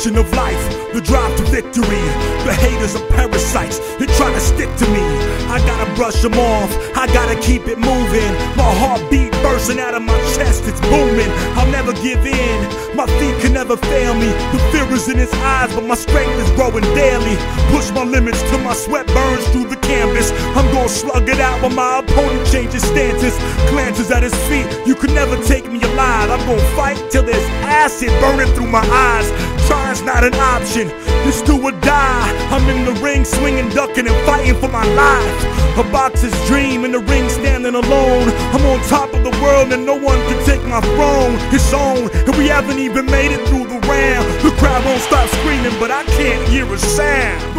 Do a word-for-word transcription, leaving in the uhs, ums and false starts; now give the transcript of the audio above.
passion of life, the drive to victory. The haters are parasites, they try to stick to me. I gotta brush them off, I gotta keep it moving. My heartbeat bursting out of my chest, it's booming. I'll never give in, my feet can never fail me. The fear is in his eyes, but my strength is growing daily. Push my limits till my sweat burns through the canvas. I'm gonna slug it out when my opponent changes stances. Glances at his feet, you could never take me alive. I'm gonna fight till there's acid burning through my eyes. Trying's not an option, it's do or die. I'm in the ring swinging, ducking and fighting for my life. A boxer's dream, in the ring standing alone. I'm on top of the world and no one can take my throne. It's on, and we haven't even made it through the round. The crowd won't stop screaming, but I can't hear a sound.